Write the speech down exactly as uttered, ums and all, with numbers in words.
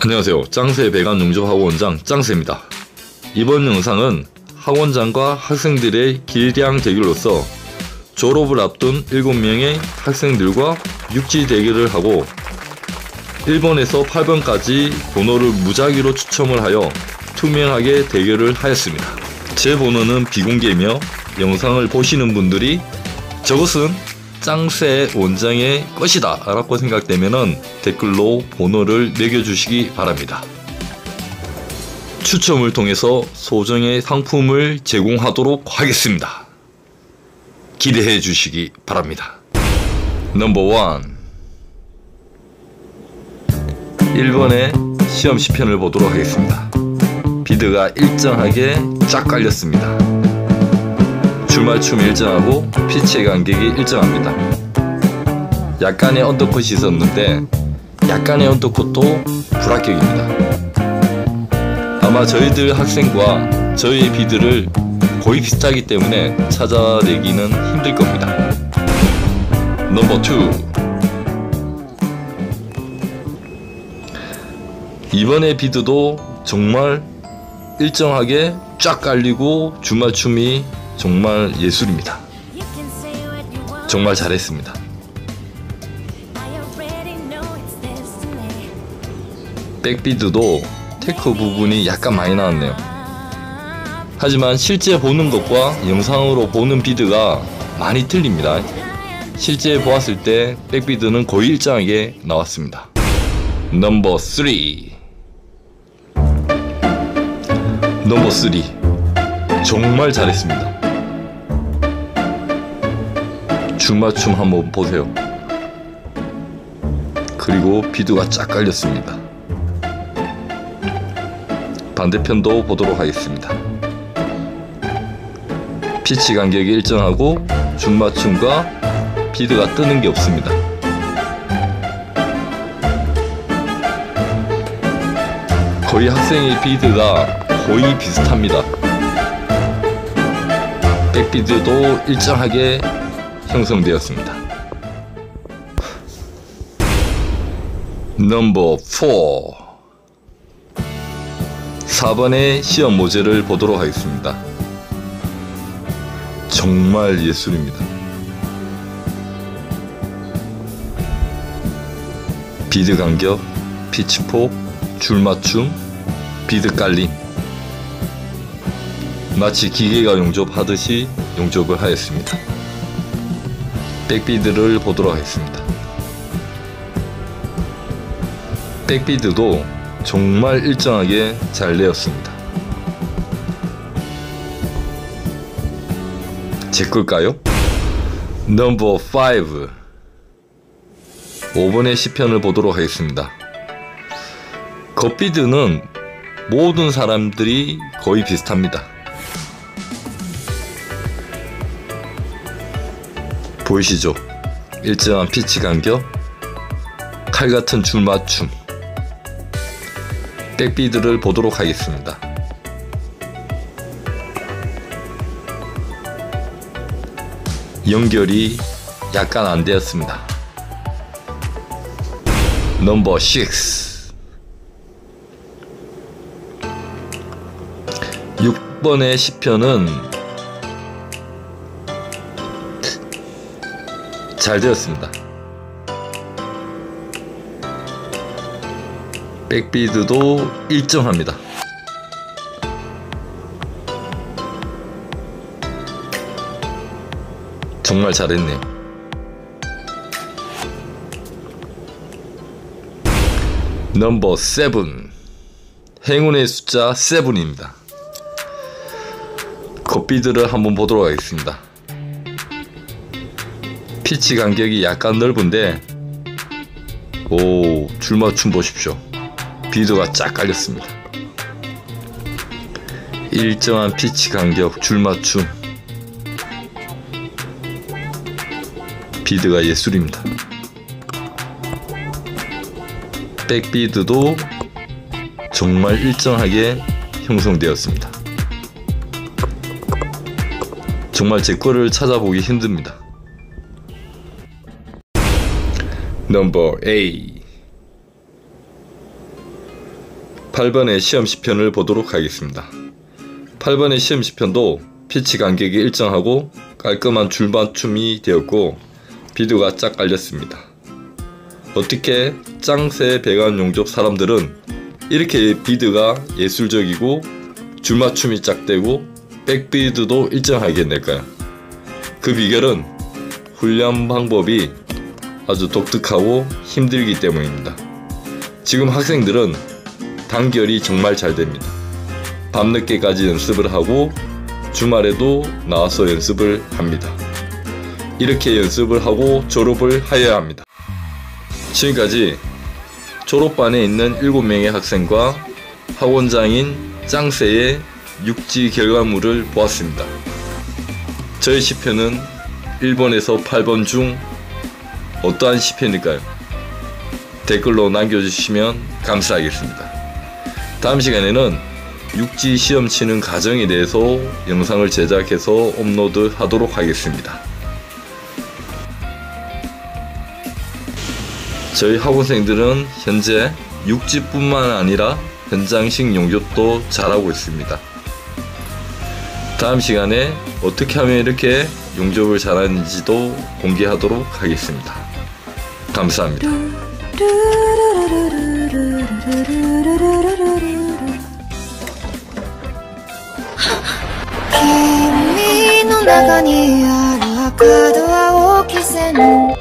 안녕하세요. 짱새 배관 용접 학원장 짱새입니다. 이번 영상은 학원장과 학생들의 길냥 대결로서 졸업을 앞둔 일곱 명의 학생들과 육지 대결을 하고 일 번에서 팔 번까지 번호를 무작위로 추첨을 하여 투명하게 대결을 하였습니다. 제 번호는 비공개이며 영상을 보시는 분들이 저것은 짱새 원장의 것이다 라고 생각되면 댓글로 번호를 매겨주시기 바랍니다. 추첨을 통해서 소정의 상품을 제공하도록 하겠습니다. 기대해 주시기 바랍니다. 넘버 원 일 번의 시험 시편을 보도록 하겠습니다. 비드가 일정하게 쫙 깔렸습니다. 줄맞춤 일정하고 피치의 간격이 일정합니다. 약간의 언더컷이 있었는데 약간의 언더컷도 불합격입니다. 아마 저희들 학생과 저희의 비드를 거의 비슷하기 때문에 찾아내기는 힘들 겁니다. 넘버 투 이번의 비드도 정말 일정하게 쫙 깔리고 줄맞춤이 정말 예술입니다. 정말 잘했습니다. 백비드도 테크 부분이 약간 많이 나왔네요. 하지만 실제 보는 것과 영상으로 보는 비드가 많이 틀립니다. 실제 보았을 때 백비드는 거의 일정하게 나왔습니다. 넘버 쓰리 넘버 쓰리 정말 잘했습니다. 줄맞춤 한번 보세요. 그리고 비드가 쫙 깔렸습니다. 반대편도 보도록 하겠습니다. 피치 간격이 일정하고 줄맞춤과 비드가 뜨는 게 없습니다. 거의 학생의 비드가 거의 비슷합니다. 백비드도 일정하게 형성되었습니다. 넘버 사 사 번의 시험 모델을 보도록 하겠습니다. 정말 예술입니다. 비드 간격, 피치폭, 줄맞춤, 비드 깔림 마치 기계가 용접하듯이 용접을 하였습니다. 백비드를 보도록 하겠습니다. 백비드도 정말 일정하게 잘 내었습니다. 제 걸까요? 넘버 오 오 번의 시편을 보도록 하겠습니다. 겉비드는 모든 사람들이 거의 비슷합니다. 보이시죠? 일정한 피치 간격, 칼같은 줄맞춤, 백비드를 보도록 하겠습니다. 연결이 약간 안 되었습니다. 넘버 육 육 번의 시편은 잘 되었습니다. 백비드도 일정합니다. 정말 잘했네요. 넘버 칠 행운의 숫자 칠입니다. 겉비드를 한번 보도록 하겠습니다. 피치 간격이 약간 넓은데 오 줄맞춤 보십시오. 비드가 쫙 깔렸습니다. 일정한 피치 간격, 줄맞춤, 비드가 예술입니다. 백비드도 정말 일정하게 형성되었습니다. 정말 제 거를 찾아보기 힘듭니다. 넘버 팔 팔 번의 시험시편을 보도록 하겠습니다. 팔 번의 시험시편도 피치 간격이 일정하고 깔끔한 줄맞춤이 되었고 비드가 쫙 깔렸습니다. 어떻게 짱새 배관 용접 사람들은 이렇게 비드가 예술적이고 줄맞춤이 쫙 되고 백비드도 일정하게 낼까요? 그 비결은 훈련 방법이 아주 독특하고 힘들기 때문입니다. 지금 학생들은 단결이 정말 잘 됩니다. 밤늦게까지 연습을 하고 주말에도 나와서 연습을 합니다. 이렇게 연습을 하고 졸업을 하여야 합니다. 지금까지 졸업반에 있는 일곱 명의 학생과 학원장인 짱새의 육지 결과물을 보았습니다. 저의 시편은 일 번에서 팔 번 중 어떠한 시편일까요? 댓글로 남겨주시면 감사하겠습니다. 다음 시간에는 육지 시험 치는 과정에 대해서 영상을 제작해서 업로드 하도록 하겠습니다. 저희 학원생들은 현재 육지뿐만 아니라 현장식 용접도 잘하고 있습니다. 다음 시간에 어떻게 하면 이렇게 용접을 잘하는지도 공개하도록 하겠습니다. 감사합니다. 君の中にある赤と青き線